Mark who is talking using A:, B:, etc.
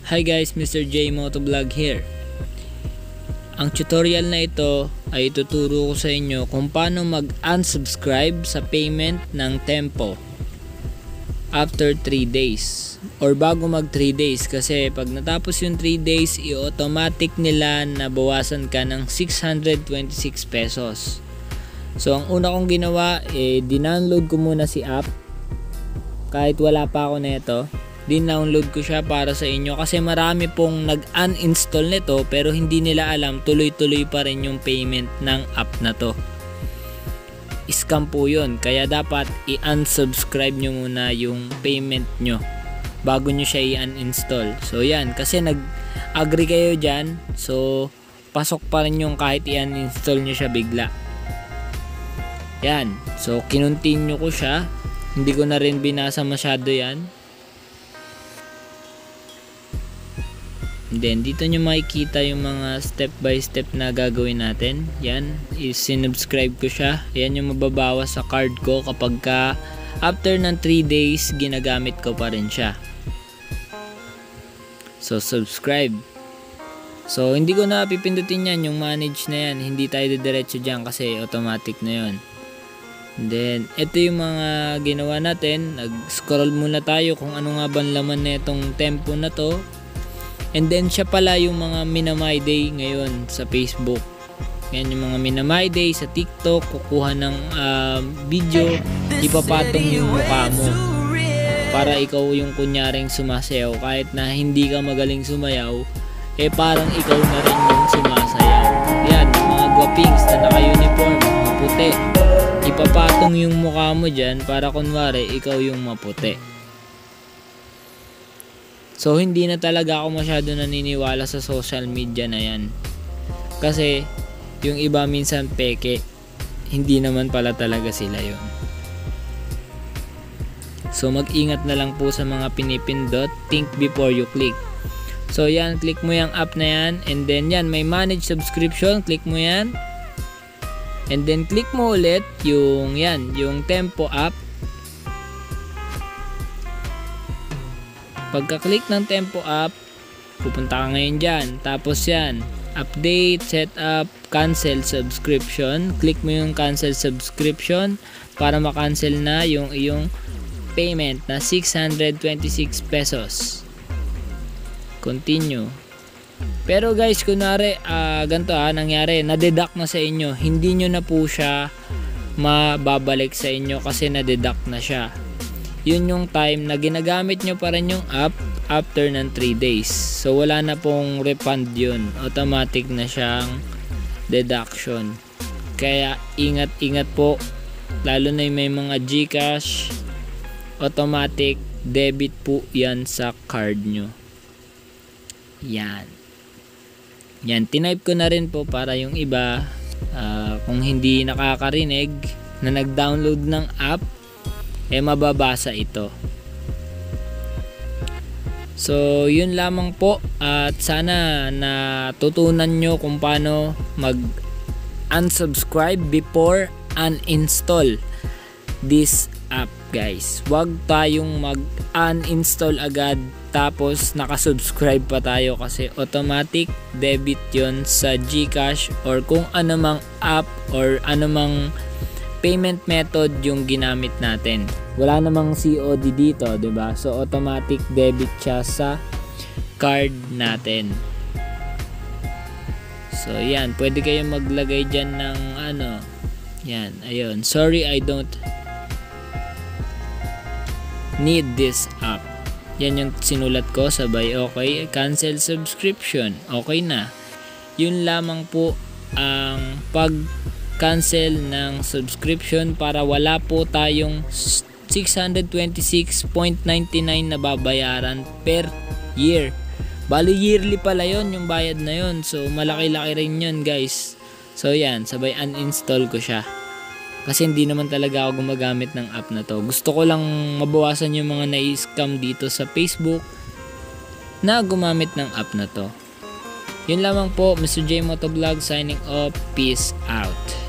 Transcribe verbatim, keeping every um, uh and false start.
A: Hi guys, Mister J Motovlog here. Ang tutorial na ito ay ituturo ko sa inyo kung paano mag-unsubscribe sa payment ng Tempo after three days or bago mag three days, kasi pag natapos yung three days i-automatic nila na bawasan ka ng six hundred twenty-six pesos. So ang una kong ginawa, eh, dinownload ko muna si app kahit wala pa ako neto. Dinownload ko siya para sa inyo kasi marami pong nag-uninstall nito pero hindi nila alam tuloy-tuloy pa rin yung payment ng app na to. Scam po yun, kaya dapat i-unsubscribe nyo muna yung payment nyo bago nyo siya i-uninstall. So yan, kasi nag-agree kayo dyan, so pasok pa rin yung kahit i-uninstall nyo siya bigla. Yan, so kinontinue ko siya, hindi ko na rin binasa masyado yan. Then dito nyo makikita yung mga step by step na gagawin natin. Yan, i-subscribe ko siya. Yan yung mababawas sa card ko kapag ka after ng three days ginagamit ko pa rin siya. So subscribe. So hindi ko na pipindutin yan, yung manage na yan. Hindi tayo diretso dyan kasi automatic na yun. Then ito yung mga ginawa natin. Nag-scroll muna tayo kung ano nga ba laman na itong Tempo na to. And then siya pala yung mga Minamay Day ngayon sa Facebook. Yan yung mga Minamay Day sa TikTok. Kukuha ng uh, video, ipapatong yung mukha mo para ikaw yung kunyaring sumasayaw. Kahit na hindi ka magaling sumayaw, eh parang ikaw na rin yung sumasayaw. Yan, mga guwapings na naka-uniform, maputi. Ipapatong yung mukha mo dyan para kunwari ikaw yung maputi. So hindi na talaga ako masyado naniniwala sa social media na yan. Kasi yung iba minsan peke, hindi naman pala talaga sila yon. So mag-ingat na lang po sa mga pinipindot. Think before you click. So yan, click mo yung app na yan. And then yan, may manage subscription. Click mo yan. And then click mo ulit yung yan, yung Tempo app. Pagka-click ng Tempo app, pupunta ka ngayon dyan. Tapos yan, update, setup, cancel subscription. Click mo yung cancel subscription para makancel na yung iyong payment na six hundred twenty-six pesos. Continue. Pero guys, kunwari, uh, ganito ha, nangyari, na-deduct na sa inyo. Hindi nyo na po siya mababalik sa inyo kasi na-deduct na siya. Yun yung time na ginagamit nyo pa rin yung app after ng three days. So wala na pong refund yun. Automatic na siyang deduction. Kaya ingat-ingat po. Lalo na yung may mga GCash, automatic debit po yan sa card nyo. Yan. Yan. Tinype ko na rin po para yung iba, uh, kung hindi nakakarinig, na nag-download ng app, eh mababasa ito. So yun lamang po, at sana natutunan nyo kung paano mag unsubscribe before uninstall this app guys. Huwag tayong mag uninstall agad tapos nakasubscribe pa tayo kasi automatic debit yon sa GCash or kung anumang app or anumang payment method yung ginamit natin. Wala namang C O D dito, 'di ba? So automatic debit siya sa card natin. So yan, pwede kayong maglagay diyan ng ano. Yan, ayun. Sorry, I don't need this app. Yan yung sinulat ko, sabay okay, cancel subscription. Okay na. Yun lamang po ang pag cancel ng subscription para wala po tayong six hundred twenty-six ninety-nine na babayaran per year. Bali yearly pala yon yung bayad na yon. So malaki-laki rin yun guys. So yan, sabay uninstall ko siya. Kasi hindi naman talaga ako gumagamit ng app na to. Gusto ko lang mabawasan yung mga na-scam dito sa Facebook na gumamit ng app na to. Yun lamang po, Mister J Motovlog signing off. Peace out.